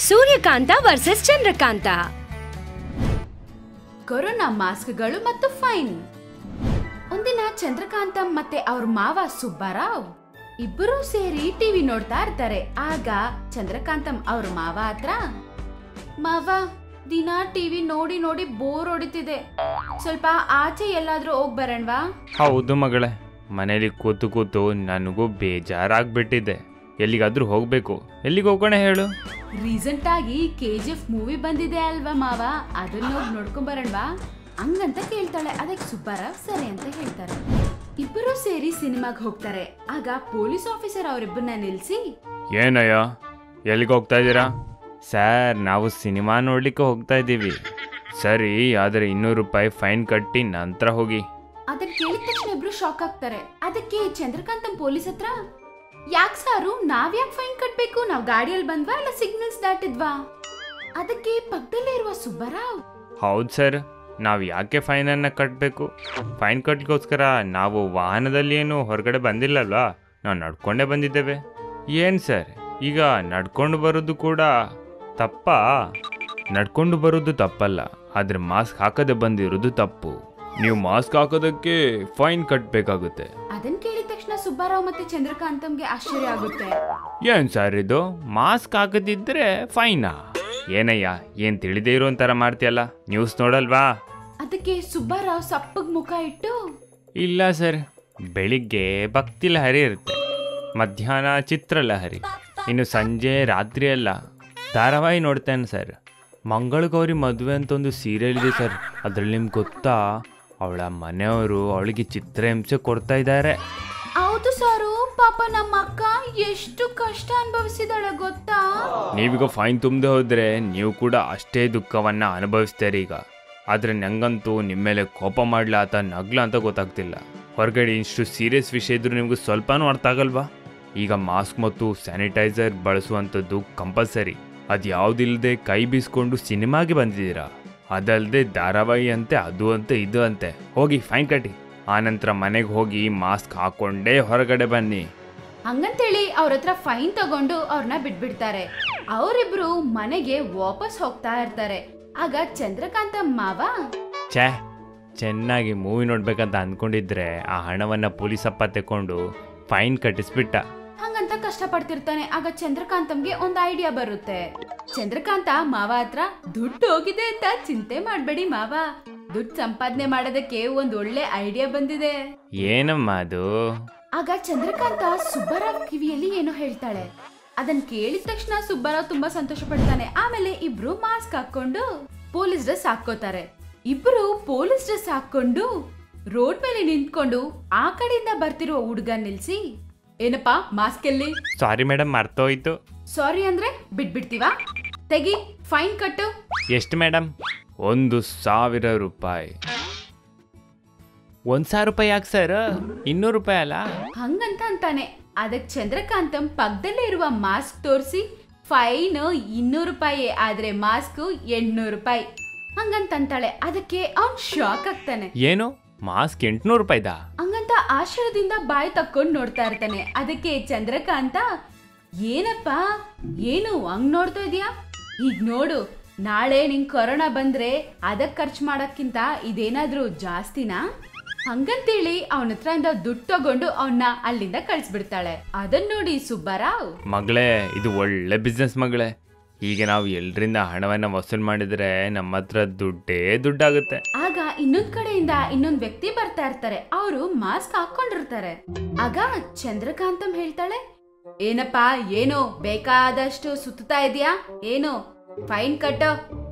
Suryakanta versus Chandrakanta. Corona ಮಾಸ್ಕ್ಗಳು ಮತ್ತು fine. ಒಂದಿನ ಚಂದ್ರಕಾಂತಂ ಮತ್ತೆ ಅವ್ರ ಮಾವ ಸುಬ್ಬಾರಾವ್ ಇಬ್ಬರೂ ಸೇರಿ ಟಿವಿ ನೋಡ್ತಾ ಇರ್ತಾರೆ. ಆಗ ಚಂದ್ರಕಾಂತಂ ಅವ್ರ ಮಾವ ಹತ್ರ, ಮಾವ ದಿನ ಟಿವಿ ನೋಡಿ ನೋಡಿ ಬೋರ್ ಹೊಡಿತಿದೆ, ಸ್ವಲ್ಪ ಆಚೆ ಎಲ್ಲಾದ್ರೂ ಹೋಗ್ ಬರೋಣವಾ? ಹೌದು ಮಗಳೇ, ಮನೇಲಿ ಕೂತು ಕೂತು ನನಗೂ ಬೇಜಾರಾಗ್ಬಿಟ್ಟಿದೆ. ಎಲ್ಲಿಗಾದ್ರೂ ಹೋಗ್ಬೇಕು. ಎಲ್ಲಿಗೆ ಹೋಗೋಣ ಹೇಳು? ರೀಸೆಂಟ್ ಆಗಿ KGF ಮೂವಿ ಬಂದಿದೆ ಅಲ್ವಾ ಮಾವ, ಅದನ್ನ ಹೋಗಿ ನೋಡ್ಕೊಂಡ್ ಬರೋಣವಾ ಹಂಗಂತ ಕೇಳ್ತಾಳೆ. ಅದಕ್ಕೆ ಸುಬ್ಬಾರಾವ್ ಸರಿ ಅಂತ ಹೇಳ್ತಾರೆ. ಇಬ್ಬರು ಸೇರಿ ಸಿನಿಮಾಗ್ ಹೋಗ್ತಾರೆ. ಆಗ ಪೊಲೀಸ್ ಆಫೀಸರ್ ಅವರಿಬ್ಬರನ್ನ ನಿಲ್ಸಿ, ಏನಯ್ಯ ಎಲ್ಲಿಗೆ ಹೋಗ್ತಾ ಇದ್ದೀರಾ? ಸರ್, ನಾವು ಸಿನಿಮಾ ನೋಡ್ಲಿಕ್ಕೆ ಹೋಗ್ತಾ ಇದ್ದೀವಿ. ಸರಿ, ಆದರೆ 200 ರೂಪಾಯಿ ಫೈನ್ ಕಟ್ಟಿ ನಂತರ ಹೋಗಿ. ಅದನ್ನ ಕೇಳಿದ ತಕ್ಷಣ ಇಬ್ರು ಶಾಕ್ ಆಗ್ತಾರೆ. ಅದಕ್ಕೆ ಚಂದ್ರಕಾಂತಂ ಪೊಲೀಸ್ ಹತ್ರ, ಯಾಕೆ ಸಾರು ನಾವ್ಯಾಕೆ ಫೈನ್ ಕಟ್ಬೇಕು? ನಾವ್ ಗಾಡಿಯಲ್ಲಿ ಬಂದ್ವಾ ಇಲ್ಲ ಸಿಗ್ನಲ್ಸ್ ದಾಟಿದ್ವಾ? ಅದಕ್ಕೆ ಪಕ್ಕದಲ್ಲೇ ಇರುವ ಸುಬ್ಬಾರಾವ್, ಹೌದು ಸರ್, ನಾವು ಯಾಕೆ ಫೈನನ್ನು ಕಟ್ಟಬೇಕು? ಫೈನ್ ಕಟ್ಟಲಿಕ್ಕೋಸ್ಕರ ನಾವು ವಾಹನದಲ್ಲಿ ಏನು ಹೊರಗಡೆ ಬಂದಿಲ್ಲಲ್ವಾ, ನಾವು ನಡ್ಕೊಂಡೇ ಬಂದಿದ್ದೇವೆ. ಏನು ಸರ್, ಈಗ ನಡ್ಕೊಂಡು ಬರೋದು ಕೂಡ ತಪ್ಪಾ? ನಡ್ಕೊಂಡು ಬರೋದು ತಪ್ಪಲ್ಲ, ಆದರೆ ಮಾಸ್ಕ್ ಹಾಕದೆ ಬಂದಿರೋದು ತಪ್ಪು. ನೀವು ಮಾಸ್ಕ್ ಹಾಕೋದಕ್ಕೆ ಫೈನ್ ಕಟ್ಟಬೇಕಾಗುತ್ತೆ. ಅದನ್ನ ಕೇಳಿದ ತಕ್ಷಣ ಸುಬ್ಬಾರಾವ್ ಮತ್ತೆ ಚಂದ್ರಕಾಂತಂಗೆ ಆಶ್ಚರ್ಯ ಆಗುತ್ತೆ. ಏನ್ ಸರ್ ಇದು, ಮಾಸ್ಕ್ ಹಾಕದಿದ್ರೆ ಫೈನಾ? ಏನಯ್ಯ, ಏನ್ ತಿಳಿದೇ ಇರೋ ಒಂಥರ ಮಾಡ್ತೀಯಲ್ಲ, ನ್ಯೂಸ್ ನೋಡಲ್ವಾ? ಅದಕ್ಕೆ ಸುಬ್ಬಾರಾವ್ ಸಪ್ಪಗ್ ಮುಖ ಇಟ್ಟು, ಇಲ್ಲ ಸರ್, ಬೆಳಿಗ್ಗೆ ಭಕ್ತಿ ಲಹರಿ ಇರುತ್ತೆ, ಮಧ್ಯಾಹ್ನ ಚಿತ್ರಲಹರಿ, ಇನ್ನು ಸಂಜೆ ರಾತ್ರಿ ಎಲ್ಲ ಧಾರಾವಾಹಿ ನೋಡ್ತೇನೆ ಸರ್. ಮಂಗಳಗೌರಿ ಮದುವೆ ಅಂತ ಒಂದು ಸೀರಿಯಲ್ ಇದೆ ಸರ್, ಅದ್ರಲ್ಲಿ ನಿಮ್ಗೆ ಗೊತ್ತಾ, ಅವಳ ಮನೆಯವರು ಅವಳಿಗೆ ಚಿತ್ರಹಿಂಸೆ ಕೊಡ್ತಾ ಇದ್ದಾರೆ. ಹೌದು ಸಾರು, ಪಾಪ ನಮ್ಮ ಅಕ್ಕ ಎಷ್ಟು ಕಷ್ಟ ಅನುಭವಿಸಿದಾಳೆ ಗೊತ್ತಾ? ನೀವೀಗ ಫೈನ್ ತುಂಬದೆ ಹೋದ್ರೆ ನೀವು ಕೂಡ ಅಷ್ಟೇ ದುಃಖವನ್ನ ಅನುಭವಿಸ್ತೀರಿ ಈಗ. ಆದ್ರೆ ನಂಗಂತೂ ನಿಮ್ಮ ಮೇಲೆ ಕೋಪ ಮಾಡ್ಲಾ ಅಥವಾ ನಗ್ಲಾ ಅಂತ ಗೊತ್ತಾಗ್ತಿಲ್ಲ. ಹೊರಗಡೆ ಇಷ್ಟು ಸೀರಿಯಸ್ ವಿಷಯ ಇದ್ರೂ ನಿಮ್ಗೆ ಸ್ವಲ್ಪನೂ ಅರ್ಥ ಆಗಲ್ವಾ? ಈಗ ಮಾಸ್ಕ್ ಮತ್ತು ಸ್ಯಾನಿಟೈಸರ್ ಬಳಸುವಂಥದ್ದು ಕಂಪಲ್ಸರಿ. ಅದು ಯಾವುದಿಲ್ಲದೆ ಕೈ ಬೀಸ್ಕೊಂಡು ಸಿನಿಮಾಗೆ ಬಂದಿದ್ದೀರಾ, ಅದಲ್ಲದೆ ಧಾರಾವಾಹಿ ಅಂತೆ, ಅದು ಅಂತೆ ಇದು ಅಂತೆ. ಹೋಗಿ ಫೈನ್ ಕಟ್ಟಿ, ಆನಂತರ ಮನೆಗೆ ಹೋಗಿ ಮಾಸ್ಕ್ ಹಾಕೊಂಡೇ ಹೊರಗಡೆ ಬನ್ನಿ. ಹಂಗಂತೇಳಿ ಅವ್ರ ಹತ್ರ ಫೈನ್ ತಗೊಂಡು ಅವ್ರನ್ನ ಬಿಟ್ಬಿಡ್ತಾರೆ. ಅವರಿಬ್ರು ಮನೆಗೆ ವಾಪಸ್ ಹೋಗ್ತಾ ಇರ್ತಾರೆ. ಆಗ ಚಂದ್ರಕಾಂತ ಮಾವ, ಛೇ, ಚೆನ್ನಾಗಿ ಮೂವಿ ನೋಡ್ಬೇಕಂತ ಅಂದ್ಕೊಂಡಿದ್ರೆ ಆ ಹಣವನ್ನ ಪೊಲೀಸಪ್ಪ ತಕೊಂಡು ಫೈನ್ ಕಟ್ಟಿಸ್ಬಿಟ್ಟ. ಹಂಗಂತ ಕಷ್ಟ ಪಡ್ತಿರ್ತಾನೆ. ಆಗ ಚಂದ್ರಕಾಂತಂಗೆ ಒಂದು ಐಡಿಯಾ ಬರುತ್ತೆ. ಚಂದ್ರಕಾಂತ ಮಾವ ಹತ್ರ, ದುಡ್ಡು ಹೋಗಿದೆ ಅಂತ ಚಿಂತೆ ಮಾಡ್ಬೇಡಿ ಮಾವ, ದುಡ್ಡು ಸಂಪಾದನೆ ಮಾಡೋದಕ್ಕೆ ಒಂದ್ ಒಳ್ಳೆ ಐಡಿಯಾ ಬಂದಿದೆ. ಏನಮ್ಮ ಅದು? ಆಗ ಚಂದ್ರಕಾಂತ ಸುಬ್ಬಾರಾವ್ ಕಿವಿಯಲ್ಲಿ ಏನೋ ಹೇಳ್ತಾಳೆ. ಅದನ್ನ ಕೇಳಿದ ತಕ್ಷಣ ಸುಬ್ಬಾರಾವ್ ತುಂಬಾ ಸಂತೋಷ ಪಡ್ತಾನೆ. ಆಮೇಲೆ ಇಬ್ರು ಮಾಸ್ಕ್ ಹಾಕೊಂಡು ಪೊಲೀಸ್ ಡ್ರೆಸ್ ಹಾಕೋತಾರೆ. ಇಬ್ರು ಪೊಲೀಸ್ ಡ್ರೆಸ್ ಹಾಕೊಂಡು ರೋಡ್ ಮೇಲೆ ನಿಂತ್ಕೊಂಡು ಆ ಕಡೆಯಿಂದ ಬರ್ತಿರುವ ಹುಡುಗ ನಿಲ್ಸಿ, ಏನಪ್ಪಾ ಮಾಸ್ಕ್ ಎಲ್ಲಿ? Sorry madam, ಮರ್ತೋಯ್ತು. ಸಾರಿ ಅಂದ್ರೆ ಬಿಟ್ಬಿಡ್ತೀವಾ? ತೆಗಿ, ಫೈನ್ ಕಟ್ಟು. ಎಷ್ಟು ಮೇಡಮ್? 1,000 ರೂಪಾಯಿ. 1,000 ರೂಪಾಯಿ ಯಾಕೆ ಸರ್? 200 ರೂಪಾಯಿ ಅಲ್ಲ? ಹಂಗಂತ ಅಂತಾನೆ. ಅದಕ್ಕೆ ಚಂದ್ರಕಾಂತಂ ಪಕ್ಕದಲ್ಲೇ ಇರುವ ಮಾಸ್ಕ್ ತೋರಿಸಿ, ಫೈನ್ 200 ರೂಪಾಯಿ, ಆದ್ರೆ ಮಾಸ್ಕ್ 800 ರೂಪಾಯಿ ಹಂಗಂತಾಳೆ. ಅದಕ್ಕೆ ಅವ್ನ್ ಶಾಕ್ ಆಗ್ತಾನೆ. ಏನು, ಮಾಸ್ಕ್ 800 ರೂಪಾಯಿದಾ? ಹಂಗಂತ ಆಶ್ಚರ್ಯದಿಂದ ಬಾಯಿ ತಕ್ಕೊಂಡು ನೋಡ್ತಾ ಇರ್ತಾನೆ. ಅದಕ್ಕೆ ಚಂದ್ರಕಾಂತ, ಏನಪ್ಪಾ ಏನು ಹಂಗ್ ನೋಡ್ತಾ ಇದೀಯಾ? ಈಗ ನೋಡು, ನಾಳೆ ನಿಂಗ್ ಕೊರೋನಾ ಬಂದ್ರೆ ಅದಕ್ ಖರ್ಚು ಮಾಡಕ್ಕಿಂತ ಇದೇನಾದ್ರೂ ಜಾಸ್ತಿನಾ? ಹಂಗಂತೇಳಿ ಅವನ ಹತ್ರ ದುಡ್ಡು ತಗೊಂಡು ಅವನ್ನ ಅಲ್ಲಿಂದ ಕಳ್ಸ್ಬಿಡ್ತಾಳೆ. ಅದನ್ನ ನೋಡಿ ಸುಬ್ಬಾರಾವ್, ಮಗಳೇ, ಇದು ಒಳ್ಳೆ ಬಿಸ್ನೆಸ್ ಮಗಳೇ. ಈಗ ನಾವು ಎಲ್ರಿಂದ ಹಣವನ್ನ ವಸೂಲ್ ಮಾಡಿದ್ರೆ ನಮ್ಮ ಹತ್ರ ದುಡ್ಡೇ ದುಡ್ಡಾಗುತ್ತೆ. ಆಗ ಇನ್ನೊಂದ್ ಕಡೆಯಿಂದ ಇನ್ನೊಂದ್ ವ್ಯಕ್ತಿ ಬರ್ತಾ ಇರ್ತಾರೆ. ಅವರು ಮಾಸ್ಕ್ ಹಾಕೊಂಡಿರ್ತಾರೆ. ಆಗ ಚಂದ್ರಕಾಂತಂ ಹೇಳ್ತಾಳೆ, ಏನಪ್ಪಾ ಏನು ಬೇಕಾದಷ್ಟು ಸುತ್ತಾ ಇದೀಯಾ? ಏನು ಫೈನ್ ಕಟ್ಟೋ.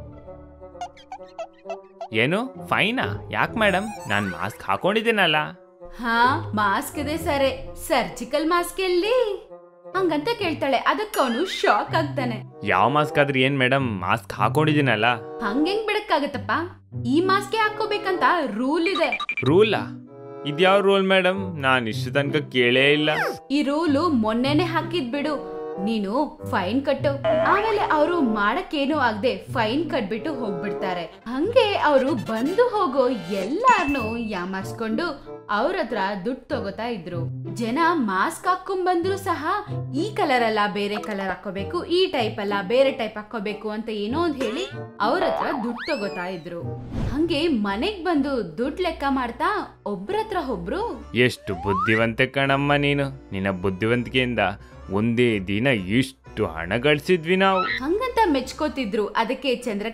ಏನು ಫೈನಾ? ಯಾಕೆ ಮೇಡಮ್, ನಾನು ಮಾಸ್ಕ್ ಹಾಕೊಂಡಿದ್ದೀನಲ್ಲ? ಹಾ, ಮಾಸ್ಕ್ ಇದೆ ಸರಿ, ಸರ್ಜಿಕಲ್ ಮಾಸ್ಕ್ ಎಲ್ಲಿ ಹಂಗಂತ ಕೇಳ್ತಾಳೆ. ಅದಕ್ಕೆ ಅವನು ಶಾಕ್ ಆಗ್ತಾನೆ. ಯಾವ ಮಾಸ್ಕ್ ಆದ್ರೆ ಏನ್ ಮೇಡಮ್, ಮಾಸ್ಕ್ ಹಾಕೊಂಡಿದ್ದೀನಲ್ಲ. ಹಂಗೆಂಗ್ ಬಿಡಕ್ಕಾಗತ್ತಪ್ಪ, ಈ ಮಾಸ್ಕ್ ಹಾಕೋಬೇಕಂತ ರೂಲ್ ಇದೆ. ರೂಲಾ? ಇದ್ಯಾವ ರೂಲ್ ಮೇಡಮ್? ನಾನು ಇಷ್ಟು ತನಕ ಕೇಳೇ ಇಲ್ಲ. ಈ ರೂಲು ಮೊನ್ನೆನೆ ಹಾಕಿದ್ ಬಿಡು. ನೀನು ಫೈನ್ ಕಟ್ಟು. ಆಮೇಲೆ ಅವರು ಮಾಡಕ್ಕೇನು ಆಗದೆ ಫೈನ್ ಕಟ್ಬಿಟ್ಟು ಹೋಗ್ಬಿಡ್ತಾರೆ. ಹಂಗೆ ಅವರು ಬಂದು ಹೋಗೋ ಎಲ್ಲಾರ್ನು ಯಾಮಾರ್ಸ್ಕೊಂಡು ಅವ್ರ ಹತ್ರ ದುಡ್ಡು ತಗೋತಾ ಇದ್ರು. ಜನ ಮಾಸ್ಕ್ ಹಾಕೊಂಡ್ ಬಂದ್ರು ಸಹ ಈ ಕಲರ್ ಅಲ್ಲ ಬೇರೆ ಕಲರ್ ಹಾಕೋಬೇಕು, ಈ ಟೈಪ್ ಅಲ್ಲ ಬೇರೆ ಟೈಪ್ ಹಾಕೋಬೇಕು ಅಂತ ಏನೋ ಒಂದ್ ಹೇಳಿ ಅವ್ರ ಹತ್ರ ದುಡ್ಡು ತಗೋತಾ ಇದ್ರು. ಹಂಗೆ ಮನೆಗ್ ಬಂದು ದುಡ್ಡು ಲೆಕ್ಕ ಮಾಡ್ತಾ ಒಬ್ರತ್ರ ಒಬ್ರು, ಎಷ್ಟು ಬುದ್ಧಿವಂತೆ ಕಣಮ್ಮ ನೀನು. ನಿನ್ನ ಬುದ್ಧಿವಂತಿಕೆಯಿಂದ ಒಂದೇ ದಿನ ಇಷ್ಟು ಹಣ ಗಳಿಸಿದ್ವಿ ನಾವು. ಹಂಗಂತ ಮೆಚ್ಕೋತಿದ್ರು. ಅದಕ್ಕೆ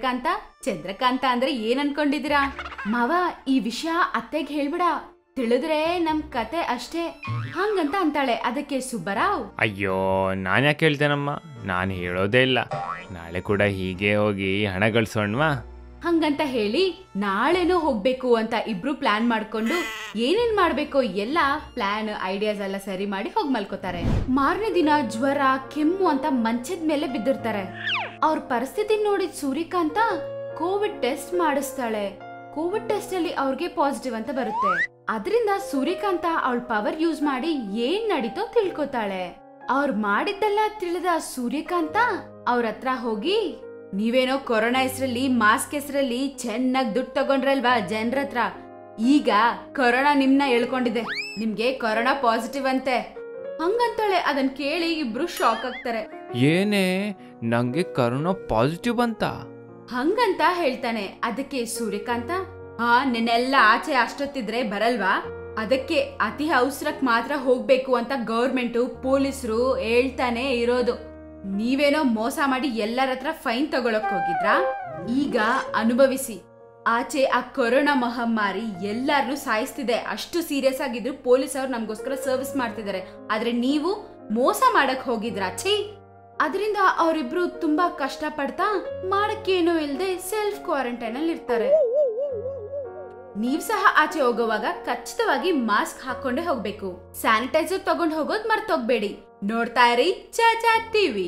ಚಂದ್ರಕಾಂತ ಅಂದ್ರೆ ಏನ್ ಅನ್ಕೊಂಡಿದ್ದೀರಾ? ಮಾವ, ಈ ವಿಷಯ ಅತ್ತೆಗ್ ಹೇಳ್ಬಿಡ, ತಿಳಿದ್ರೆ ನಮ್ ಕತೆ ಅಷ್ಟೇ ಹಂಗಂತ ಅಂತಾಳೆ. ಅದಕ್ಕೆ ಸುಬ್ಬರಾವ್, ಅಯ್ಯೋ ನಾನು ಯಾಕೆ ಹೇಳ್ತೇನಮ್ಮ, ನಾನು ಹೇಳೋದೇ ಇಲ್ಲ. ನಾಳೆ ಕೂಡ ಹೀಗೆ ಹೋಗಿ ಹಣ ಗಳಿಸೋಣವಾ ಹಂಗಂತ ಹೇಳಿ ನಾಳೆನೂ ಹೋಗ್ಬೇಕು ಅಂತ ಇಬ್ರು ಪ್ಲಾನ್ ಮಾಡ್ಕೊಂಡು ಏನೇನ್ ಮಾಡ್ಬೇಕು ಎಲ್ಲ ಪ್ಲಾನ್ ಐಡಿಯಾಸ್ ಎಲ್ಲ ಸರಿ ಮಾಡಿ ಹೋಗ್ ಮಲ್ಕೋತಾರೆ. ಮಾರನೇ ದಿನ ಜ್ವರ ಕೆಮ್ಮು ಅಂತ ಮಂಚದ ಮೇಲೆ ಬಿದ್ದಿರ್ತಾರೆ. ಅವ್ರ ಪರಿಸ್ಥಿತಿ ನೋಡಿದ ಸೂರ್ಯಕಾಂತ ಕೋವಿಡ್ ಟೆಸ್ಟ್ ಮಾಡಿಸ್ತಾಳೆ. ಕೋವಿಡ್ ಟೆಸ್ಟ್ ಅಲ್ಲಿ ಅವ್ರಿಗೆ ಪಾಸಿಟಿವ್ ಅಂತ ಬರುತ್ತೆ. ಅದರಿಂದ ಸೂರ್ಯಕಾಂತ ಅವಳ ಪವರ್ ಯೂಸ್ ಮಾಡಿ ಏನ್ ನಡೀತೋ ತಿಳ್ಕೊತಾಳೆ. ಅವ್ರು ಮಾಡಿದ್ದೆಲ್ಲ ತಿಳಿದ ಸೂರ್ಯಕಾಂತ ಅವ್ರ ಹತ್ರ ಹೋಗಿ, ನೀವೇನೋ ಕೊರೋನಾ ಹೆಸರಲ್ಲಿ ಮಾಸ್ಕ್ ಹೆಸರಲ್ಲಿ ಚೆನ್ನಾಗಿ ದುಡ್ಡು ತಗೊಂಡ್ರಲ್ವಾ ಜನರ ಹತ್ರ, ಈಗ ಕೊರೋನಾ ನಿಮ್ನ ಹೇಳ್ಕೊಂಡಿದೆ, ನಿಮ್ಗೆ ಕೊರೋನಾ ಪಾಸಿಟಿವ್ ಅಂತೆ ಹಂಗಂತಾಳೆ. ಅದನ್ ಕೇಳಿ ಇಬ್ರು ಶಾಕ್ ಆಗ್ತಾರೆ. ಏನೇ ನಂಗೆ ಕರೋನಾ ಪಾಸಿಟಿವ್ ಅಂತ ಹಂಗಂತ ಹೇಳ್ತಾನೆ. ಅದಕ್ಕೆ ಸೂರ್ಯಕಾಂತ, ನಿನ್ನೆಲ್ಲ ಆಚೆ ಅಷ್ಟೊತ್ತಿದ್ರೆ ಬರಲ್ವಾ, ಅದಕ್ಕೆ ಅತಿ ಅವಸರಕ್ ಮಾತ್ರ ಹೋಗ್ಬೇಕು ಅಂತ ಗೌರ್ಮೆಂಟು ಪೊಲೀಸರು ಹೇಳ್ತಾನೆ ಇರೋದು. ನೀವೇನೋ ಮೋಸ ಮಾಡಿ ಎಲ್ಲರ ಹತ್ರ ಫೈನ್ ತಗೊಳಕ್ ಹೋಗಿದ್ರಾ, ಈಗ ಅನುಭವಿಸಿ. ಆಚೆ ಆ ಕೊರೋನಾ ಮಹಾಮಾರಿ ಎಲ್ಲಾರನ್ನೂ ಸಾಯಿಸ್ತಿದೆ. ಅಷ್ಟು ಸೀರಿಯಸ್ ಆಗಿದ್ರು ಪೊಲೀಸ್ ಅವ್ರು ನಮ್ಗೋಸ್ಕರ ಸರ್ವಿಸ್ ಮಾಡ್ತಿದ್ದಾರೆ, ಆದ್ರೆ ನೀವು ಮೋಸ ಮಾಡಕ್ ಹೋಗಿದ್ರಾ, ಛೀ. ಅದರಿಂದ ಅವರಿಬ್ರು ತುಂಬಾ ಕಷ್ಟ ಪಡ್ತಾ ಮಾಡಕ್ಕೇನು ಇಲ್ದೆ ಸೆಲ್ಫ್ ಕ್ವಾರಂಟೈನ್ ಅಲ್ಲಿ ಇರ್ತಾರೆ. ನೀವ್ ಸಹ ಆಚೆ ಹೋಗುವಾಗ ಖಚಿತವಾಗಿ ಮಾಸ್ಕ್ ಹಾಕೊಂಡೇ ಹೋಗ್ಬೇಕು. ಸ್ಯಾನಿಟೈಸರ್ ತಗೊಂಡ್ ಹೋಗೋದ್ ಮರ್ತೋಗ್ಬೇಡಿ. ನೋಡ್ತಾ ಇರಿ ಚಾಚಾ ಟಿವಿ.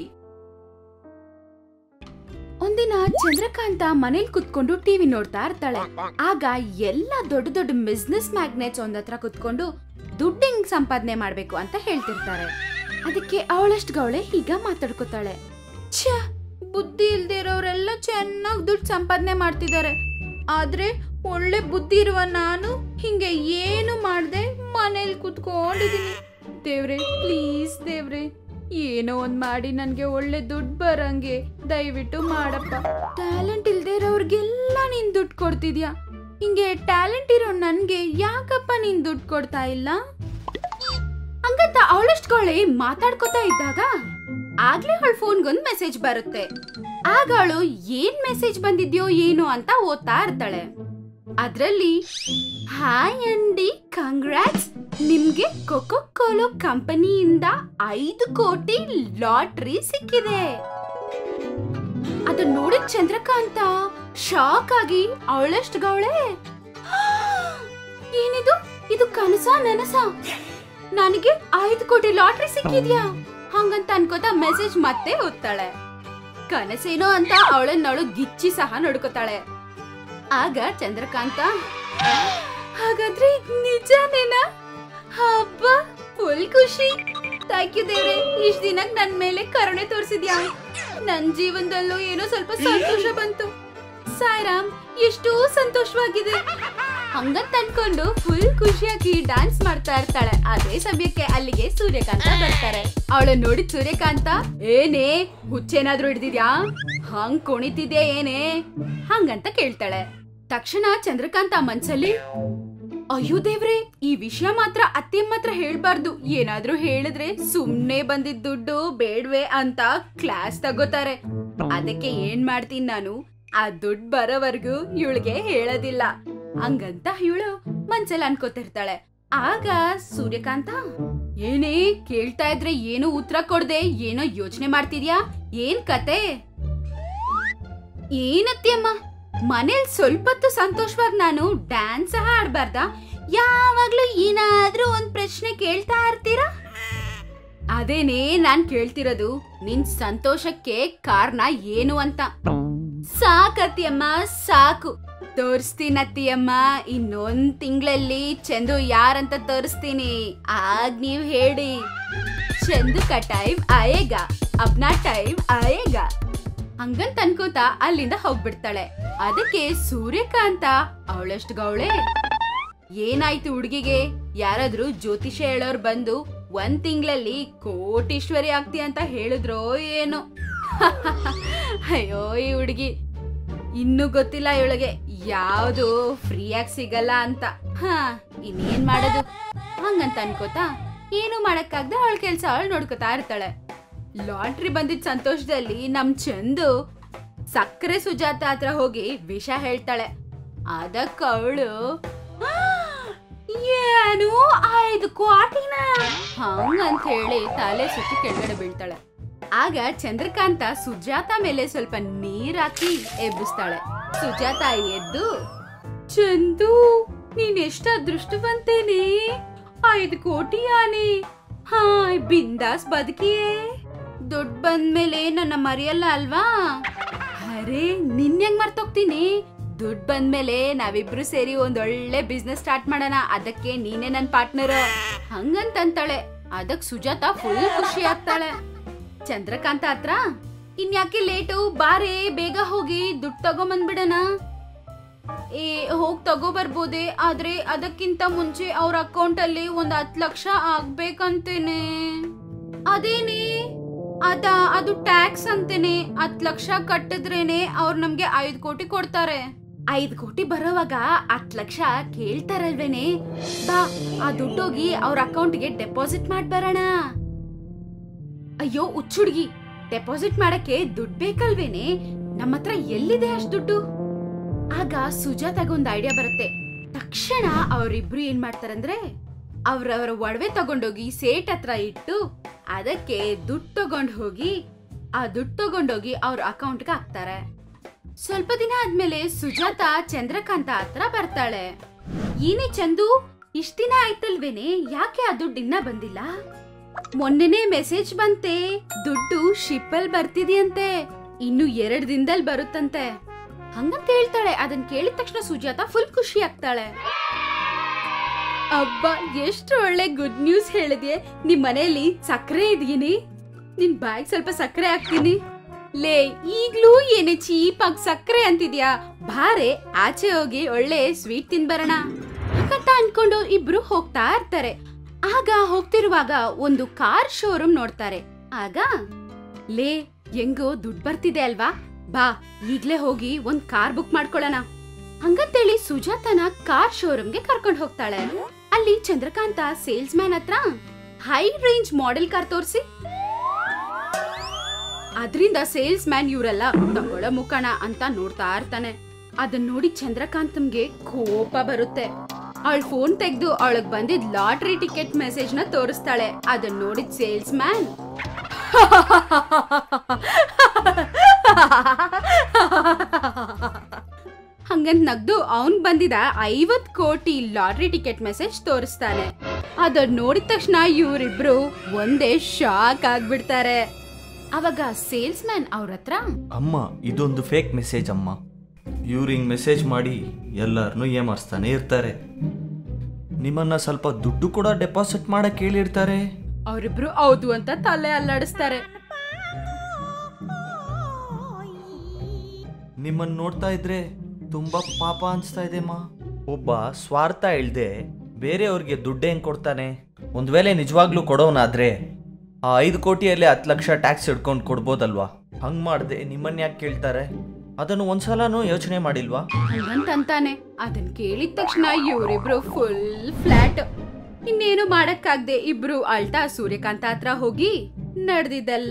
ಒಂದಿನ ಚಂದ್ರಕಾಂತ ಮನೇಲಿ ಕುತ್ಕೊಂಡು ಟಿವಿ ನೋಡ್ತಾ ಇರ್ತಾಳೆ. ಆಗ ಎಲ್ಲ ದೊಡ್ಡ ದೊಡ್ಡ ಬಿಸ್ನೆಸ್ ಮ್ಯಾಗ್ನೆಟ್ಸ್ ಒಂದತ್ರ ಕುತ್ಕೊಂಡು ದುಡ್ಡು ಹೆಂಗ್ ಸಂಪಾದನೆ ಮಾಡ್ಬೇಕು ಅಂತ ಹೇಳ್ತಿರ್ತಾರೆ. ಅದಕ್ಕೆ ಅವಳಷ್ಟಗವಳೆ ಹೀಗ ಮಾತಾಡ್ಕೋತಾಳೆ, ಛ, ಬುದ್ಧಿ ಇಲ್ದೇ ಇರೋರೆಲ್ಲ ಚೆನ್ನಾಗಿ ದುಡ್ಡು ಸಂಪಾದನೆ ಮಾಡ್ತಿದ್ದಾರೆ, ಆದ್ರೆ ಒಳ್ಳೆ ಬುದ್ಧಿ ಇರುವ ನಾನು ಹಿಂಗೆ ಏನು ಮಾಡ್ದೆ ಮನೇಲಿ ಕುತ್ಕೊಂಡಿದೀನಿ. ದೇವ್ರೆ, ಪ್ಲೀಸ್ ದೇವ್ರೆ, ಏನೋ ಒಂದ್ ಮಾಡಿ ನನ್ಗೆ ಒಳ್ಳೆ ದುಡ್ಡು ಬರಂಗೆ ದಯವಿಟ್ಟು ಮಾಡಪ್ಪ. ಟ್ಯಾಲೆಂಟ್ ಇಲ್ದೇ ಇರೋರ್ಗೆಲ್ಲ ನೀನ್ ದುಡ್ಡು ಕೊಡ್ತಿದ್ಯಾ, ಹಿಂಗೆ ಟ್ಯಾಲೆಂಟ್ ಇರೋ ನನ್ಗೆ ಯಾಕಪ್ಪ ನೀನ್ ದುಡ್ಡು ಕೊಡ್ತಾ ಇಲ್ಲ ಹಂಗಂತ ಅವಳಷ್ಟಗಳೇ ಮಾತಾಡ್ಕೋತಾ ಇದ್ದಾಗ ಆಗ್ಲೇ ಅವಳ ಫೋನ್ಗೊಂದ್ ಮೆಸೇಜ್ ಬರುತ್ತೆ. ಆಗ ಅವಳು ಏನ್ ಮೆಸೇಜ್ ಬಂದಿದ್ಯೋ ಏನೋ ಅಂತ ಓದ್ತಾ ಇರ್ತಾಳೆ. ಅದ್ರಲ್ಲಿ, ಹಾಯ್ ಅಂಡಿ, ಕಂಗ್ರಾಟ್ಸ್, ನಿಮ್ಗೆ ಕೊಕೊ ಕೋಲಾ ಕಂಪನಿಯಿಂದ 5 ಕೋಟಿ ಲಾಟ್ರಿ ಸಿಕ್ಕಿದೆ. ಅದನ್ನ ನೋಡಿದ ಚಂದ್ರಕಾಂತ ಶಾಕ್ ಆಗಿ ಅವಳಷ್ಟಗವಳೆ, ಏನಿದು, ಇದು ಕನಸಾ ನನಸಾ, ನನಗೆ 5 ಕೋಟಿ ಲಾಟ್ರಿ ಸಿಕ್ಕಿದ್ಯಾ ಹಂಗಂತ ಅನ್ಕೋತಾ ಮೆಸೇಜ್ ಮತ್ತೆ ಓದ್ತಾಳೆ. ಕನಸೇನೋ ಅಂತ ಅವಳನ್ನವಳು ಗಿಚ್ಚಿ ಸಹ ನೋಡ್ಕೋತಾಳೆ. ಆಗ ಚಂದ್ರಕಾಂತ, ಹಾಗಾದ್ರೆ ನಿಜನೇನಾ? ಹಬ್ಬ, ಫುಲ್ ಖುಷಿ. ಥ್ಯಾಂಕ್ ಯು ದೇವ್ರೆ, ಇಷ್ಟ ದಿನಕ್ಕೆ ನನ್ ಮೇಲೆ ಕರುಣೆ ತೋರಿಸಿದ್ಯಾ. ನನ್ ಜೀವನದಲ್ಲೂ ಏನೋ ಸ್ವಲ್ಪ ಸಂತೋಷ ಬಂತು. ಸಾಯಿರಾಮ್, ಎಷ್ಟೋ ಸಂತೋಷವಾಗಿದೆ ಹಂಗಂತ ಅನ್ಕೊಂಡು ಫುಲ್ ಖುಷಿಯಾಗಿ ಡ್ಯಾನ್ಸ್ ಮಾಡ್ತಾ ಇರ್ತಾಳೆ. ಅದೇ ಸಮಯಕ್ಕೆ ಅಲ್ಲಿಗೆ ಸೂರ್ಯಕಾಂತ ಬರ್ತಾರೆ. ಅವಳು ನೋಡಿದ ಸೂರ್ಯಕಾಂತ, ಏನೇ ಹುಚ್ಚೇನಾದ್ರೂ ಹಿಡ್ದಿದ್ಯಾ, ಹಂಗ್ ಕುಣಿತಿದ್ಯಾ ಏನೇ ಹಂಗಂತ ಕೇಳ್ತಾಳೆ. ತಕ್ಷಣ ಚಂದ್ರಕಾಂತ ಮನ್ಸಲ್ಲಿ, ಅಯ್ಯೋ ದೇವ್ರೆ, ಈ ವಿಷಯ ಮಾತ್ರ ಅತ್ತೆ ಮಾತ್ರ ಹೇಳ್ಬಾರ್ದು, ಏನಾದ್ರೂ ಹೇಳಿದ್ರೆ ಸುಮ್ನೆ ಬಂದಿದ್ ದುಡ್ಡು ಬೇಡ್ವೆ ಅಂತ ಕ್ಲಾಸ್ ತಗೋತಾರೆ. ಅದಕ್ಕೆ ಏನ್ ಮಾಡ್ತೀನಿ ನಾನು, ಆ ದುಡ್ಡು ಬರೋವರೆಗೂ ಇವಳಿಗೆ ಹೇಳೋದಿಲ್ಲ ಹಂಗಂತ ಇವಳು ಮನ್ಸಲ್ಲಿ ಅನ್ಕೋತಿರ್ತಾಳೆ. ಆಗ ಸೂರ್ಯಕಾಂತ, ಏನೇ ಕೇಳ್ತಾ ಇದ್ರೆ ಏನು ಉತ್ತರ ಕೊಡ್ದೆ ಏನೋ ಯೋಚನೆ ಮಾಡ್ತಿದ್ಯಾ, ಏನ್ ಕತೆ? ಏನತ್ತಿಯಮ್ಮ, ಮನೇಲಿ ಸ್ವಲ್ಪ ಹೊತ್ತು ಸಂತೋಷವಾಗಿ ನಾನು ಡ್ಯಾನ್ಸ್ ಸಹ ಆಡ್ಬಾರ್ದ? ಯಾವಾಗ್ಲೂ ಏನಾದ್ರೂ ಒಂದ್ ಪ್ರಶ್ನೆ ಕೇಳ್ತಾ ಇರ್ತೀರಾ? ಅದೇನೇ ನಾನ್ ಕೇಳ್ತಿರೋದು, ನಿನ್ ಸಂತೋಷಕ್ಕೆ ಕಾರಣ ಏನು ಅಂತ. ಸಾಕತ್ತಿಯಮ್ಮ, ಸಾಕು, ತೋರಿಸ್ತೀನತ್ತಿಯಮ್ಮ. ಇನ್ನೊಂದ್ ತಿಂಗಳಲ್ಲಿ ಚಂದು ಯಾರಂತ ತೋರಿಸ್ತೀನಿ, ಆಗ ನೀವ್ ಹೇಳಿ. ಚಂದು ಕಾ ಟೈಮ್ ಆಯೇಗಾ, ಅಪ್ನಾ ಟೈಮ್ ಆಯೇಗಾ ಹಂಗಂತ ಅನ್ಕೋತ ಅಲ್ಲಿಂದ ಹೋಗ್ಬಿಡ್ತಾಳೆ. ಅದಕ್ಕೆ ಸೂರ್ಯಕಾಂತ ಅವಳಷ್ಟು ಗೌಳೆ, ಏನಾಯ್ತು ಹುಡ್ಗಿಗೆ? ಯಾರಾದ್ರೂ ಜ್ಯೋತಿಷ್ಯ ಹೇಳೋರ್ ಬಂದು 1 ತಿಂಗಳಲ್ಲಿ ಕೋಟೀಶ್ವರಿ ಆಗ್ತಿ ಅಂತ ಹೇಳಿದ್ರೋ ಏನೋ. ಅಯ್ಯೋ ಈ ಹುಡ್ಗಿ ಇನ್ನೂ ಗೊತ್ತಿಲ್ಲ ಇವಳಿಗೆ ಯಾವ್ದು ಫ್ರೀಯಾಗಿ ಸಿಗಲ್ಲ ಅಂತ. ಇನ್ನೇನ್ ಮಾಡೋದು ಹಂಗಂತ ಅನ್ಕೋತಾ ಏನು ಮಾಡಕ್ಕಾಗ್ದ ಅವಳ ಕೆಲ್ಸ ಅವಳು ನೋಡ್ಕೋತಾ ಇರ್ತಾಳೆ. ಲಾಟ್ರಿ ಬಂದಿದ್ ಸಂತೋಷದಲ್ಲಿ ನಮ್ ಚಂದು ಸಕ್ಕರೆ ಸುಜಾತ ಹತ್ರ ಹೋಗಿ ವಿಷ ಹೇಳ್ತಾಳೆ. ಅದಕ್ಕ ಅವಳು ಏನು 5 ಕೋಟಿನ ಹಂಗಂತ ಹೇಳಿ ತಲೆ ಸುತ್ತಿ ಕೆಳಗಡೆ ಬೀಳ್ತಾಳೆ. ಆಗ ಚಂದ್ರಕಾಂತ ಸುಜಾತ ಮೇಲೆ ಸ್ವಲ್ಪ ನೀರ್ ಹಾಕಿ ಎಬ್ಬಿಸ್ತಾಳೆ. ಸುಜಾತ ಎದ್ದು, ಚಂದು ನೀನ್ ಎಷ್ಟ ಅದೃಷ್ಟವಂತೇನೆ, 5 ಕೋಟಿ ಆನೆ, ಬಿಂದಾಸ್ ಬದುಕಿಯೇ, ದುಡ್ಡು ಬಂದ್ಮೇಲೆ ನನ್ನ ಮರೆಯಲ್ಲ ಅಲ್ವಾ? ಅರೆ ನಿನ್ ಹೆಂಗ್ ಮರ್ತೋಗ್ತೀನಿ, ದುಡ್ಡು ಬಂದ್ಮೇಲೆ ನಾವಿಬ್ರು ಸೇರಿ ಒಂದೊಳ್ಳೆ ಬಿಸ್ನೆಸ್ ಸ್ಟಾರ್ಟ್ ಮಾಡೋಣ, ಅದಕ್ಕೆ ನೀನೇ ನನ್ ಪಾರ್ಟ್ನರ್ ಹಂಗಂತಾಳೆ. ಅದಕ್ ಸುಜಾತ ಫುಲ್ ಖುಷಿ ಆಗ್ತಾಳೆ. ಚಂದ್ರಕಾಂತ ಹತ್ರ ಇನ್ಯಾಕೆ ಲೇಟು, ಬಾರೇ ಬೇಗ ಹೋಗಿ ದುಡ್ಡು ತಗೊಂಬಂದ್ಬಿಡಣ. ಹೋಗ್ ತಗೋ ಬರ್ಬೋದೆ, ಆದ್ರೆ ಅದಕ್ಕಿಂತ ಮುಂಚೆ ಅವ್ರ ಅಕೌಂಟ್ ಅಲ್ಲಿ 10 ಲಕ್ಷ ಆಗ್ಬೇಕಂತೇನೆ. ಅದೇನೆ ಅದು ಟ್ಯಾಕ್ಸ್ ಅಂತೇನೆ, 10 ಲಕ್ಷ ಕಟ್ಟಿದ್ರೇನೆ ಅವ್ರು ನಮ್ಗೆ 5 ಕೋಟಿ ಕೊಡ್ತಾರೆ. 5 ಕೋಟಿ ಬರೋವಾಗ 10 ಲಕ್ಷ ಕೇಳ್ತಾರಲ್ವೇನೆ, ಬಾ ಆ ದುಡ್ಡೋಗಿ ಅವ್ರ ಅಕೌಂಟ್ಗೆ ಡೆಪಾಸಿಟ್ ಮಾಡ್ಬರೋಣ. ಅಯ್ಯೋ ಹುಚ್ಚುಡ್ಗಿ, ಡೆಪಾಸಿಟ್ ಮಾಡಕ್ಕೆ ದುಡ್ಡು ಬೇಕಲ್ವೇನೆ, ನಮ್ಮ ಹತ್ರ ಎಲ್ಲಿದೆ ಅಷ್ಟು ದುಡ್ಡು? ಆಗ ಸುಜಾತಾಗ ಒಂದು ಐಡಿಯಾ ಬರುತ್ತೆ. ತಕ್ಷಣ ಅವರಿಬ್ರು ಏನ್ ಮಾಡ್ತಾರಂದ್ರೆ ಅವ್ರವರ ಒಡವೆ ತಗೊಂಡೋಗಿ ಸೇಟ್ ಹತ್ರ ಇಟ್ಟು ಅದಕ್ಕೆ ದುಡ್ಡು ತಗೊಂಡೋಗಿ ಅವ್ರ ಅಕೌಂಟ್ಗೆ ಹಾಕ್ತಾರೆ. ಸ್ವಲ್ಪ ದಿನ ಆದ್ಮೇಲೆ ಸುಜಾತ ಚಂದ್ರಕಾಂತ ಹತ್ರ ಬರ್ತಾಳೆ. ಏನೇ ಚಂದು, ಇಷ್ಟ ದಿನ ಆಯ್ತಲ್ವೇನೆ, ಯಾಕೆ ಆ ದುಡ್ಡು ಇನ್ನ ಬಂದಿಲ್ಲ? ಮೊನ್ನೆನೆ ಮೆಸೇಜ್ ಬಂತೆ, ದುಡ್ಡು ಶಿಪ್ಪಲ್ ಬರ್ತಿದ್ಯಂತೆ, ಇನ್ನು 2 ದಿನದಲ್ಲಿ ಬರುತ್ತಂತೆ ಹಂಗಂತ ಹೇಳ್ತಾಳೆ. ಅದನ್ನ ಕೇಳಿದ ತಕ್ಷಣ ಸುಜಾತ ಫುಲ್ ಖುಷಿ ಆಗ್ತಾಳೆ. ಅಬ್ಬಾ ಎಷ್ಟು ಒಳ್ಳೆ ಗುಡ್ ನ್ಯೂಸ್ ಹೇಳಿದ್ಯೆ. ನಿಮ್ ಮನೆಯಲ್ಲಿ ಸಕ್ಕರೆ ಇದೀನಿ, ನಿನ್ ಬಾಯಿಗೆ ಸ್ವಲ್ಪ ಸಕ್ಕರೆ ಹಾಕ್ತೀನಿ. ಲೇ ಈಗ್ಲೂ ಏನೇ ಚೀಪ್ ಆಗಿ ಸಕ್ಕರೆ ಅಂತಿದ್ಯಾ, ಬಾರೆ ಆಚೆ ಹೋಗಿ ಒಳ್ಳೆ ಸ್ವೀಟ್ ತಿನ್ಬರೋಣ ಅಂತ ಅನ್ಕೊಂಡು ಇಬ್ರು ಹೋಗ್ತಾ ಇರ್ತಾರೆ. ಆಗ ಹೋಗ್ತಿರುವಾಗ ಒಂದು ಕಾರ್ ಶೋರೂಮ್ ನೋಡ್ತಾರೆ. ಆಗ ಲೇ ಹೆಂಗೋ ದುಡ್ಡು ಬರ್ತಿದೆ ಅಲ್ವಾ, ಬಾ ಈಗ್ಲೇ ಹೋಗಿ ಒಂದ್ ಕಾರ್ ಬುಕ್ ಮಾಡ್ಕೊಳ್ಳೋಣ ಹಂಗಂತೇಳಿ ಸುಜಾತನ ಕಾರ್ ಶೋರೂಮ್ಗೆ ಕರ್ಕೊಂಡು ಹೋಗ್ತಾಳೆ. ಅಲ್ಲಿ ಚಂದ್ರಕಾಂತ ಸೇಲ್ಸ್ ಮ್ಯಾನ್ ಹತ್ರ ಹೈ ರೇಂಜ್ ಮಾಡೆಲ್ ಕಾರ್ ತೋರಿಸಿ, ಅದರಿಂದ ಸೇಲ್ಸ್ ಮ್ಯಾನ್ ಇವರೆಲ್ಲ ತಗೊಳ್ಳೋ ಮುಖಾಣ ಅಂತ ನೋಡ್ತಾ ಇರ್ತಾನೆ. ಅದನ್ನ ನೋಡಿ ಚಂದ್ರಕಾಂತಂಗೆ ಕೋಪ ಬರುತ್ತೆ. ಅವಳ ಫೋನ್ ತೆಗೆದು ಅವಳಗ್ ಬಂದಿದ್ ಲಾಟ್ರಿ ಟಿಕೆಟ್ ಮೆಸೇಜ್ ನ ತೋರಿಸ್ತಾಳೆ. ಅದನ್ನ ನೋಡಿದ್ ಸೇಲ್ಸ್ ಮ್ಯಾನ್ ಹಂಗಂತ ನಗ್ದು ಅವನ್ ಬಂದಿದ 50 ಕೋಟಿ ಲಾಟ್ರಿ ಟಿಕೆಟ್ ಮೆಸೇಜ್ ತೋರಿಸ್ತಾನೆ. ಅದನ್ನ ನೋಡಿದ ತಕ್ಷಣ ಇವರಿಬ್ರು ಒಂದೇ ಶಾಕ್ ಆಗ್ಬಿಡ್ತಾರೆ. ಅವಾಗ ಸೇಲ್ಸ್ ಮ್ಯಾನ್ ಅವ್ರ ಹತ್ರ, ಅಮ್ಮ ಇದೊಂದು ಫೇಕ್ ಮೆಸೇಜ್ ಅಮ್ಮ, ಇವ್ರು ಹಿಂಗ್ ಮೆಸೇಜ್ ಮಾಡಿ ಎಲ್ಲರನ್ನೂ ಏಮಾರಿಸ್ತಾನೆ ಇರ್ತಾರೆ, ನಿಮ್ಮನ್ನ ಸ್ವಲ್ಪ ದುಡ್ಡು ಕೂಡ ಡೆಪಾಸಿಟ್ ಮಾಡಕ್ ಹೇಳಿರ್ತಾರೆ. ಅವರಿಬ್ರು ಹೌದು ಅಂತ ತಲೆ ಅಲ್ಲಾಡಿಸ್ತಾರೆ. ನಿಮ್ಮನ್ನ ನೋಡ್ತಾ ಇದ್ರೆ ತುಂಬಾ ಪಾಪ ಅನ್ಸ್ತಾ ಇದೆಮ್ಮ. ಒಬ್ಬ ಸ್ವಾರ್ಥ ಇಳ್ದೆ ಬೇರೆಯವ್ರಿಗೆ ದುಡ್ಡು ಹೆಂಗ್ ಕೊಡ್ತಾನೆ? ಒಂದ್ ವೇಳೆ ನಿಜವಾಗ್ಲೂ ಕೊಡೋನಾದ್ರೆ ಆ 5 ಕೋಟಿಯಲ್ಲಿ 10 ಲಕ್ಷ ಟ್ಯಾಕ್ಸ್ ಹಿಡ್ಕೊಂಡು ಕೊಡ್ಬೋದಲ್ವಾ? ಹಂಗ್ ಮಾಡ್ದೆ ನಿಮ್ಮನ್ನ ಯಾಕೆ ಕೇಳ್ತಾರೆ? ಅದನ್ನು ಒಂದ್ಸಲನೂ ಯೋಚನೆ ಮಾಡಿಲ್ವಾ ಅಂತಾನೆ. ಅದನ್ ಕೇಳಿದ ತಕ್ಷಣ ಇವರಿಬ್ರು ಫುಲ್ ಫ್ಲಾಟ್. ಇನ್ನೇನು ಮಾಡಕ್ಕಾಗ್ದೆ ಇಬ್ರು ಅಳ್ತಾ ಸೂರ್ಯಕಾಂತ ಹತ್ರ ಹೋಗಿ ನಡೆದಿದ್ದೆಲ್ಲ